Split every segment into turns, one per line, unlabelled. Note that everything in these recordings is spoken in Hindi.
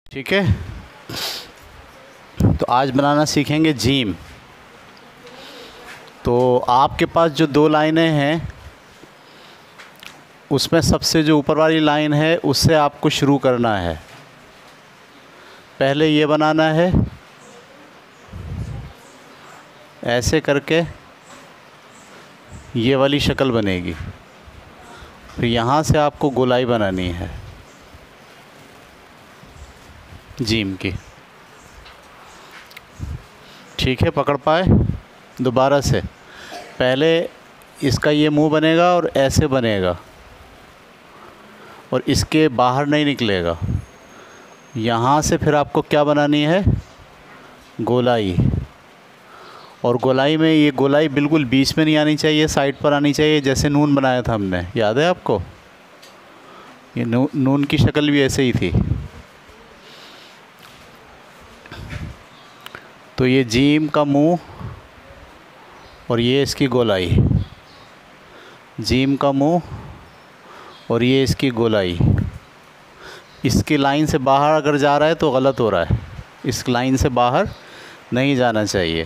ठीक है। तो आज बनाना सीखेंगे जीम। तो आपके पास जो दो लाइनें हैं उसमें सबसे जो ऊपर वाली लाइन है उससे आपको शुरू करना है। पहले ये बनाना है, ऐसे करके ये वाली शक्ल बनेगी। फिर यहाँ से आपको गोलाई बनानी है जीम की। ठीक है, पकड़ पाए? दोबारा से पहले इसका ये मुंह बनेगा और ऐसे बनेगा और इसके बाहर नहीं निकलेगा। यहाँ से फिर आपको क्या बनानी है? गोलाई। और गोलाई में ये गोलाई बिल्कुल बीच में नहीं आनी चाहिए, साइड पर आनी चाहिए, जैसे नून बनाया था हमने, याद है आपको? ये नून की शक्ल भी ऐसे ही थी। तो ये जीम का मुंह और ये इसकी गोलाई, जीम का मुंह और ये इसकी गोलाई। इसकी लाइन से बाहर अगर जा रहा है तो गलत हो रहा है, इस लाइन से बाहर नहीं जाना चाहिए।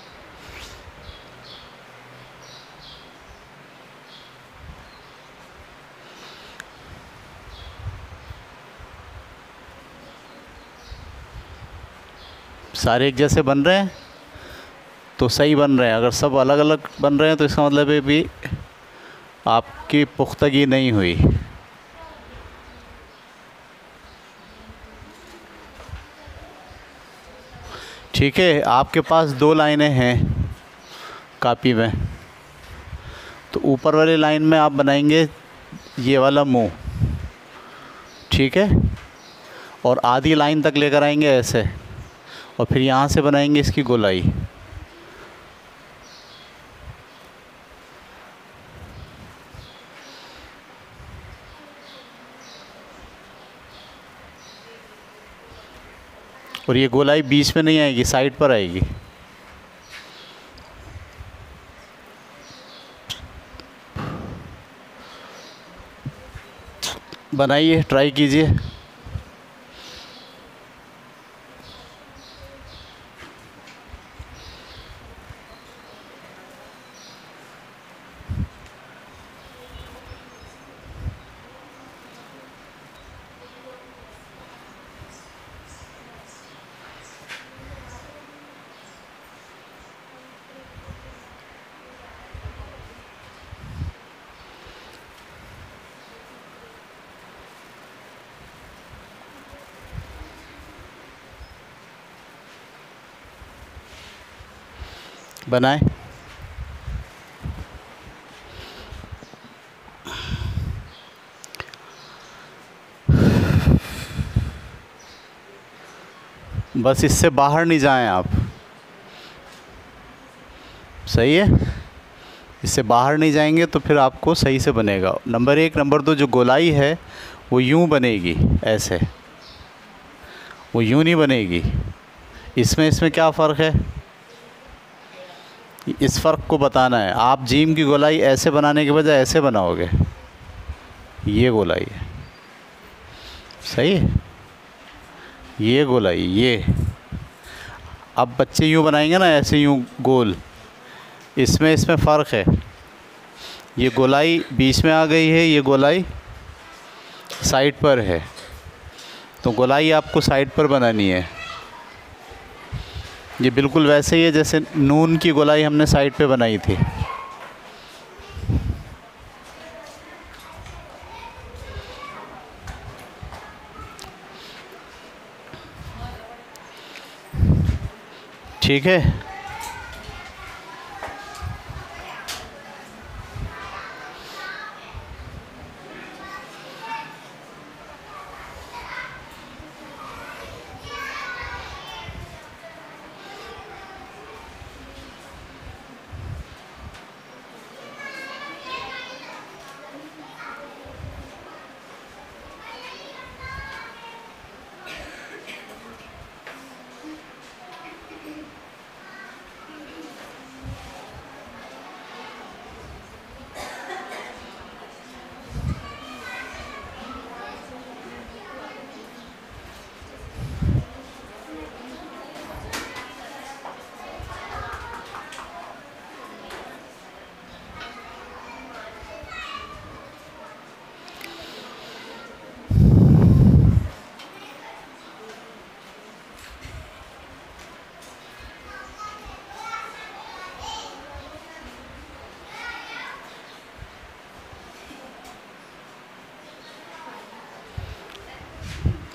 सारे एक जैसे बन रहे हैं तो सही बन रहे हैं। अगर सब अलग अलग बन रहे हैं तो इसका मतलब है भी आपकी पुख्तगी नहीं हुई। ठीक है, आपके पास दो लाइनें हैं कॉपी में। तो ऊपर वाली लाइन में आप बनाएंगे ये वाला मुंह, ठीक है, और आधी लाइन तक लेकर आएंगे ऐसे, और फिर यहाँ से बनाएंगे इसकी गोलाई। और ये गोलाई बीच में नहीं आएगी, साइड पर आएगी। बनाइए, ट्राई कीजिए। बनाए। बस इससे बाहर नहीं जाएं आप, सही है? इससे बाहर नहीं जाएंगे तो फिर आपको सही से बनेगा। नंबर एक। नंबर दो, जो गोलाई है वो यूं बनेगी, ऐसे, वो यूं नहीं बनेगी। इसमें क्या फ़र्क है, इस फ़र्क को बताना है। आप जीम की गोलाई ऐसे बनाने के बजाय ऐसे बनाओगे, ये गोलाई है, सही है? ये गोलाई, ये। अब बच्चे यूं बनाएंगे ना, ऐसे यूं गोल, इसमें फ़र्क है। ये गोलाई बीच में आ गई है, ये गोलाई साइड पर है। तो गोलाई आपको साइड पर बनानी है। ये बिल्कुल वैसे ही है जैसे नून की गोलाई हमने साइड पे बनाई थी। ठीक है।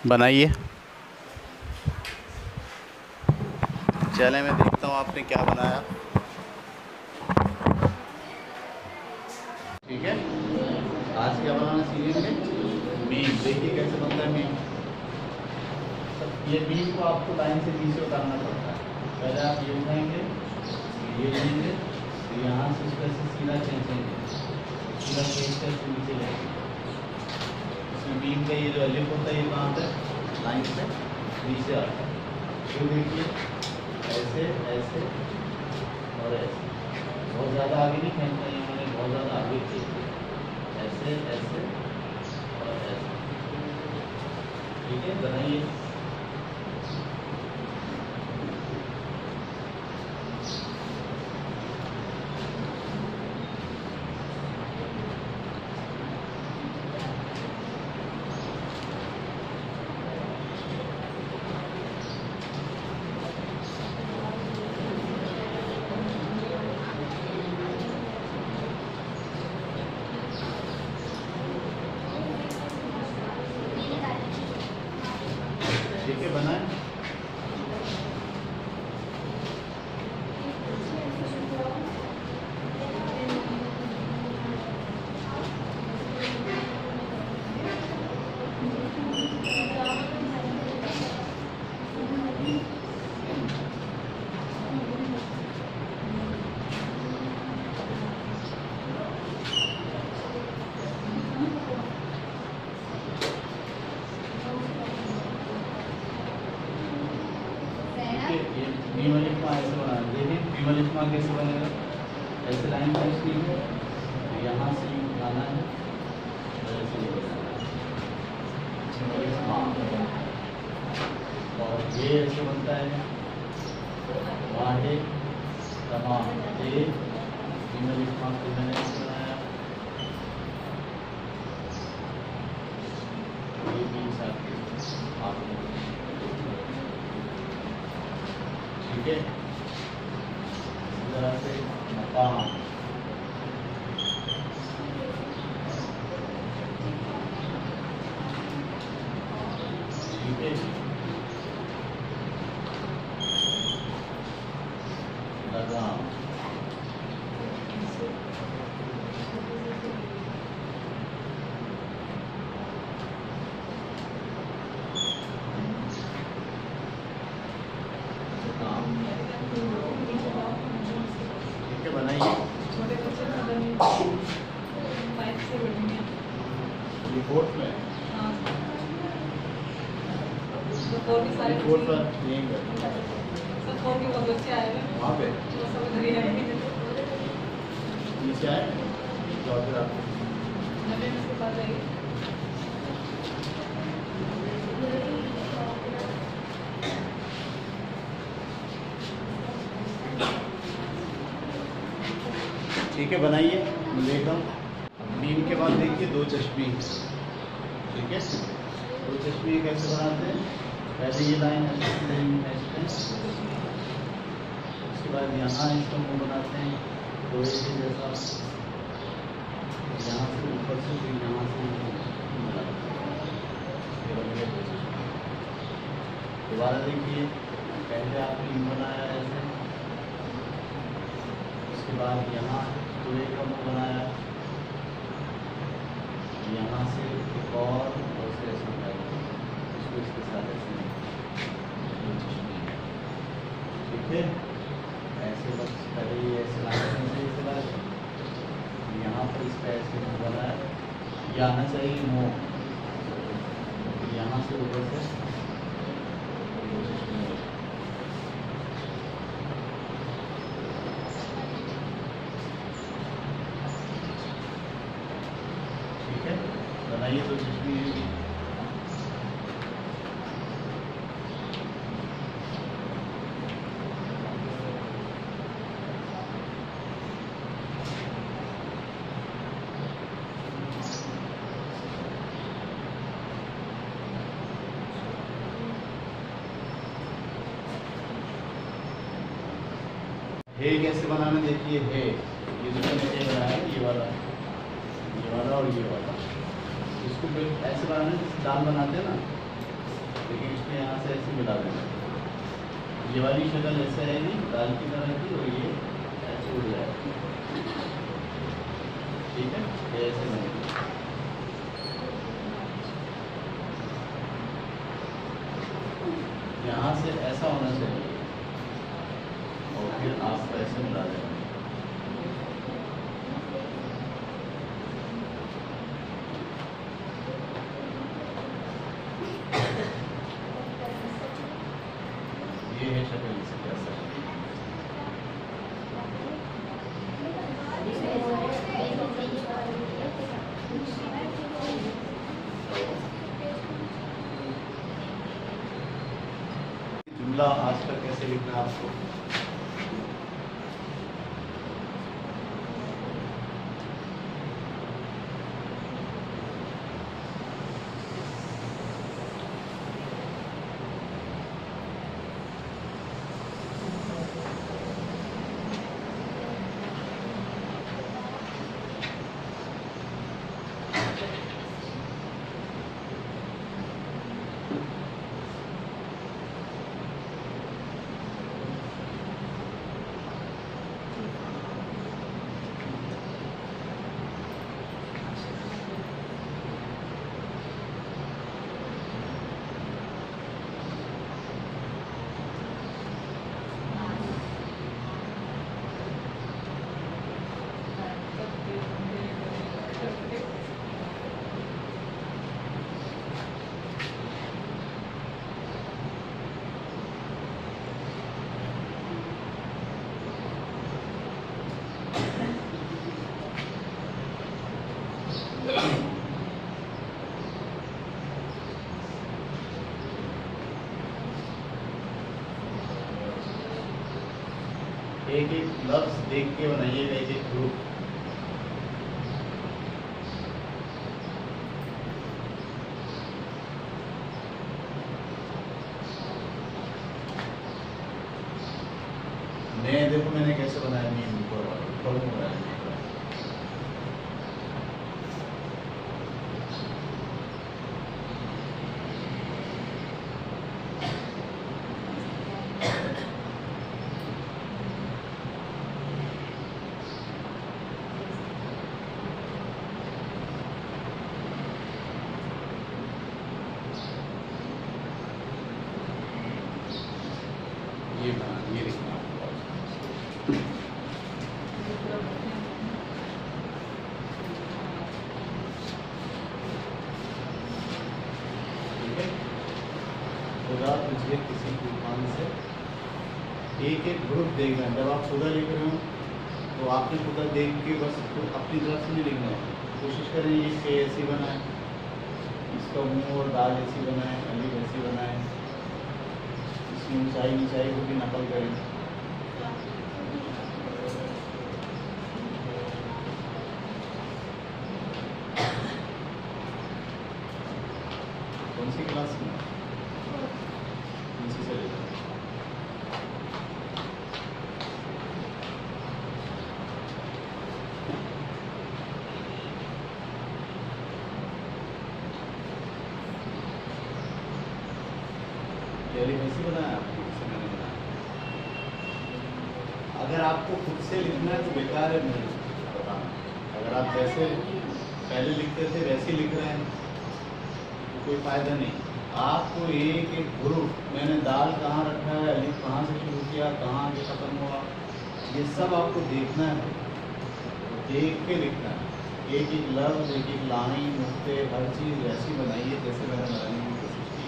बनाइए। चले मैं देखता हूँ आपने क्या बनाया। ठीक है, आज क्या बनाना सीखेंगे? बीम। देखिए कैसे बनता है बीम। ये बीम को आपको लाइन से नीचे उतारना पड़ता है। पहले आप ये उठाएंगे, ये लेंगे, तो यहाँ से उसका सीधा खींचेंगे, सीधा खींच कर नीचे लेंगे। इसमें बीम का ये जो लिप होता है ये कहाँ पे लाइन से नीचे आता है। तो देखिए ऐसे ऐसे और ऐसे, बहुत ज़्यादा आगे नहीं खींचना है, मैंने बहुत ज़्यादा आगे खींच दिया। ऐसे ऐसे और ऐसे। ठीक है, बनाइए। ठीक है, बनाए। ये बीमलिफ्मा ऐसे बनाना। देखिए बीमलिफ्मा कैसे बनेगा। ऐसे लाइन खींचनी है, यहाँ से उठाना है, ऐसे बीमलिफ्मा। और ये ऐसे बनता है वाहे तमाम। ये बीमलिफ्मा को मैंने ऐसे बनाया। ये बीम साथ आपने, ठीक है, इस तरह से मकाम। ठीक है, लगाम। ठीक है, बनाइए। ये फोर्थ में फोर्थ पर यहीं पर वहाँ पे नीचे आए तो फिर आप ठीक है, बनाइए। देख रहा हूँ। बीम के बाद देखिए दो चश्मे। ठीक है, दो चश्मे कैसे बनाते हैं? पहले ये लाइन ऐसे, उसके बाद यहाँ इसका मुँह बनाते हैं लोहे के जैसा, यहाँ से ऊपर से फिर यहाँ से दोबारा देखिए। पहले आपने बीम बनाया ऐसे, उसके बाद यहाँ लोहे का मुँह बनाया, यहाँ से एक और से ऐसे बनाया, इसको इसके साथ ऐसे। ठीक है, ऐसे बस पहले ये ऐसे लाना चाहिए। इसके बाद यहाँ पर इसका ऐसे मुँह बनाया, ये आना चाहिए मुँह, यहाँ से ऊपर से बनाइए। तो चश्मे हे कैसे बनाना देखिए। हे ये जो मैंने हे बनाया, ये वाला और ये वाला, इसको ऐसे बनाना जैसे दाल बनाते हैं ना, लेकिन इसमें यहाँ से ऐसे मिला देना। ये वाली शक्ल ऐसे आएगी दाल की तरह की और ये ऐसे उड़ जाएगा। ठीक है, ये ऐसे बनेगी। यहाँ से ऐसा होना चाहिए और फिर आप ऐसे मिला देंगे। ये है शक्ल इसे कैसा है। जुमला आज तक कैसे लिखना है आपको? एक एक लफ्ज देख के बनाइएगा, एक एक ग्रुप। मैं देखो मैंने कैसे बनाया, मीम ऊपर बनाया। ये बना, ये लिखना खुदा तुझे किसी तूफान से। एक एक ग्रुप देखना। जब आप खुदा लिख रहे हो तो आपने खुदा देख के बस तो अपनी तरफ से नहीं लिखना है। कोशिश करें ये के ऐसी बनाए, इसका मुंह और दाल ऐसी बनाए, अली ऐसी बनाए, इसकी ऊंचाई नीचाई को भी नकल करें। कौन सी क्लास में? से लेकर कैसे बनाया आपको? मैंने बनाया। अगर आपको खुद से लिखना है तो बेकार है मुझे बताना। अगर आप जैसे पहले लिखते थे वैसे लिख रहे हैं तो कोई फ़ायदा नहीं। आपको एक एक ग्रुप, मैंने दाल कहाँ रखा है, अलिफ कहाँ से शुरू किया, कहाँ आगे ख़त्म हुआ, ये सब आपको देखना है, देख के लिखना है। एक एक लफ्ज़, एक एक लाइन, नुक्ते, हर चीज़ वैसी बनाइए जैसे मैंने बनाने की कोशिश की।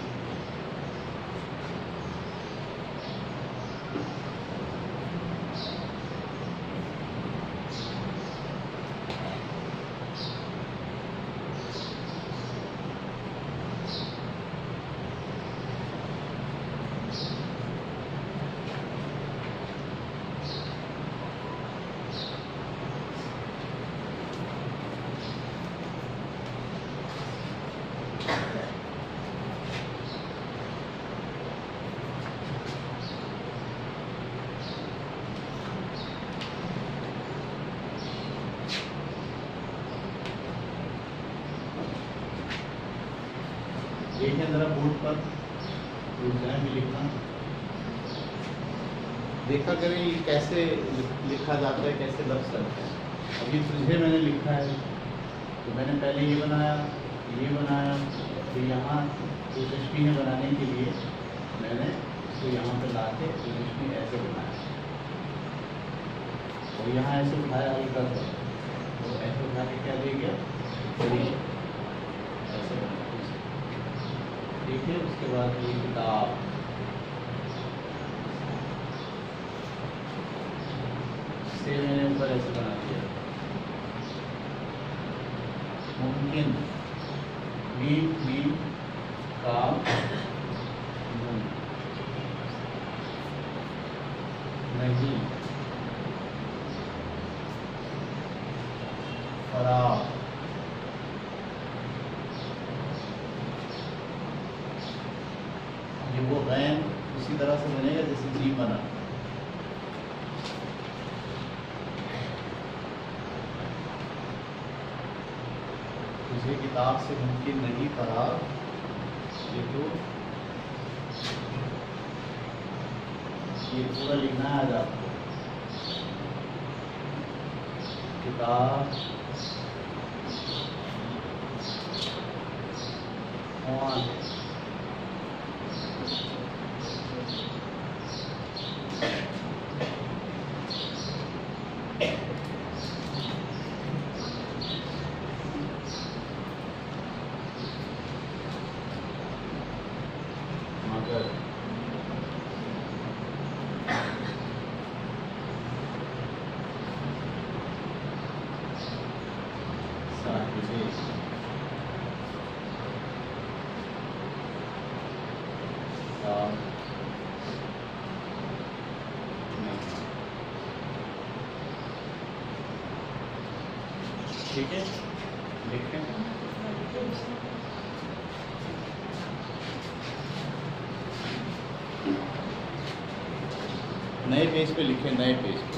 देखिए ज़रा बोर्ड पर जाए भी लिखना। देखा करें ये कैसे लिखा जाता है, कैसे लफ्ज़ चलते हैं। अभी तुझे मैंने लिखा है तो मैंने पहले ये बनाया, तो यहाँ तेजस्वी ने बनाने के लिए मैंने इसको यहाँ पे ला के तेजस्वी ऐसे बनाया, और यहाँ ऐसे उठाया हल्का सा, तो ऐसे उठा के क्या दे गया, ऐसे बना। ठीक है, उसके बाद ये किताब, से मैंने ऊपर ऐसे बना दिया। मुमकिन, मीम काम नहीं, फराग, ये वो गैन उसी तरह से बनेगा जैसे जी बना। तुझे किताब से मुमकिन नहीं फराग, ये तो ये पूरा लिखना है आज आपको। किताब कौन, मगर, साहिबे, ठीक है, लिखें। नए पेज पे लिखें, नए पेज पे।